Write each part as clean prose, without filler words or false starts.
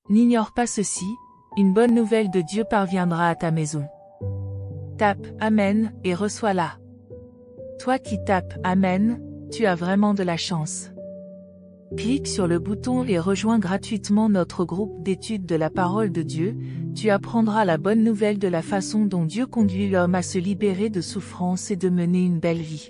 N'ignore pas ceci, une bonne nouvelle de Dieu parviendra à ta maison. Tape « Amen » et reçois-la. Toi qui tapes « Amen », tu as vraiment de la chance. Clique sur le bouton et rejoins gratuitement notre groupe d'études de la parole de Dieu. Tu apprendras la bonne nouvelle de la façon dont Dieu conduit l'homme à se libérer de souffrance et de mener une belle vie.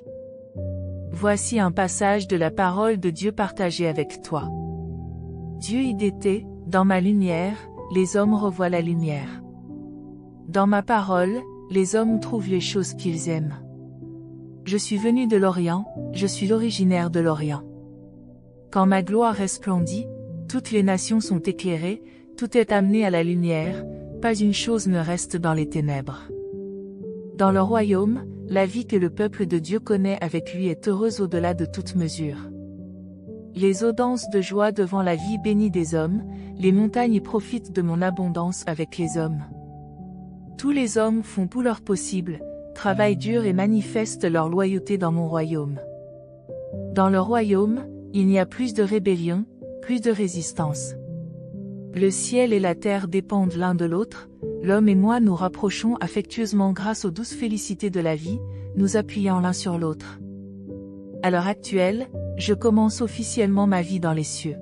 Voici un passage de la parole de Dieu partagé avec toi. Dieu IDT, dans ma lumière, les hommes revoient la lumière. Dans ma parole, les hommes trouvent les choses qu'ils aiment. Je suis venu de l'Orient, je suis originaire de l'Orient. Quand ma gloire resplendit, toutes les nations sont éclairées, tout est amené à la lumière, pas une chose ne reste dans les ténèbres. Dans le royaume, la vie que le peuple de Dieu connaît avec lui est heureuse au-delà de toute mesure. Les eaux dansent de joie devant la vie bénie des hommes, les montagnes profitent de mon abondance avec les hommes. Tous les hommes font tout leur possible, travaillent dur et manifestent leur loyauté dans mon royaume. Dans le royaume, il n'y a plus de rébellion, plus de résistance. Le ciel et la terre dépendent l'un de l'autre, l'homme et moi nous rapprochons affectueusement grâce aux douces félicités de la vie, nous appuyant l'un sur l'autre. À l'heure actuelle, je commence officiellement ma vie dans les cieux.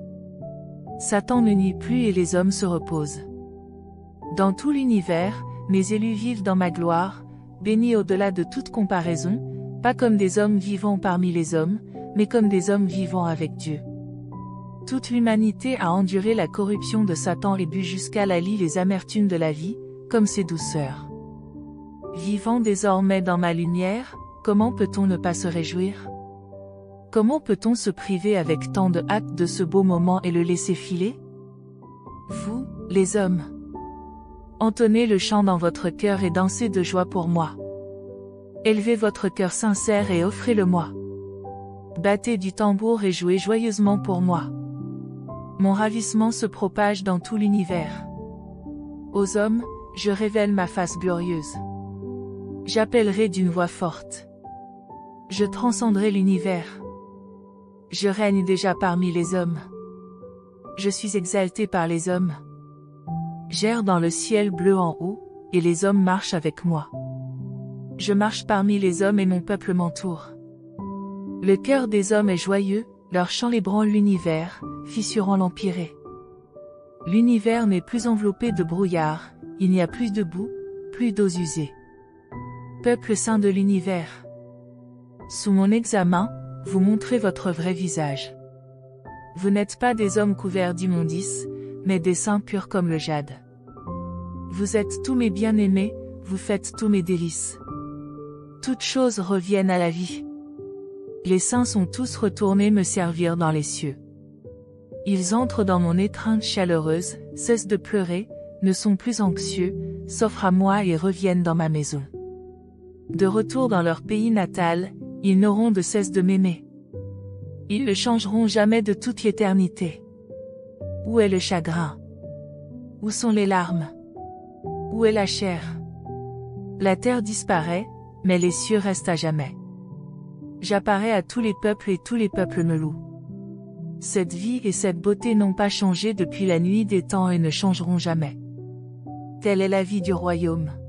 Satan ne nuit plus et les hommes se reposent. Dans tout l'univers, mes élus vivent dans ma gloire, bénis au-delà de toute comparaison, pas comme des hommes vivant parmi les hommes, mais comme des hommes vivant avec Dieu. Toute l'humanité a enduré la corruption de Satan et bu jusqu'à la lie les amertumes de la vie, comme ses douceurs. Vivant désormais dans ma lumière, comment peut-on ne pas se réjouir? Comment peut-on se priver avec tant de hâte de ce beau moment et le laisser filer? Vous, les hommes, entonnez le chant dans votre cœur et dansez de joie pour moi. Élevez votre cœur sincère et offrez-le-moi. Battez du tambour et jouez joyeusement pour moi. Mon ravissement se propage dans tout l'univers. Aux hommes, je révèle ma face glorieuse. J'appellerai d'une voix forte. Je transcenderai l'univers. Je règne déjà parmi les hommes. Je suis exalté par les hommes. J'erre dans le ciel bleu en haut, et les hommes marchent avec moi. Je marche parmi les hommes et mon peuple m'entoure. Le cœur des hommes est joyeux, leur chant ébranle l'univers, fissurant l'empyrée. L'univers n'est plus enveloppé de brouillard, il n'y a plus de boue, plus d'eaux usées. Peuple saint de l'univers. Sous mon examen, vous montrez votre vrai visage. Vous n'êtes pas des hommes couverts d'immondices, mais des saints purs comme le jade. Vous êtes tous mes bien-aimés, vous faites tous mes délices. Toutes choses reviennent à la vie. Les saints sont tous retournés me servir dans les cieux. Ils entrent dans mon étreinte chaleureuse, cessent de pleurer, ne sont plus anxieux, s'offrent à moi et reviennent dans ma maison. De retour dans leur pays natal, ils n'auront de cesse de m'aimer. Ils ne changeront jamais de toute l'éternité. Où est le chagrin? Où sont les larmes? Où est la chair? La terre disparaît, mais les cieux restent à jamais. J'apparais à tous les peuples et tous les peuples me louent. Cette vie et cette beauté n'ont pas changé depuis la nuit des temps et ne changeront jamais. Telle est la vie du royaume.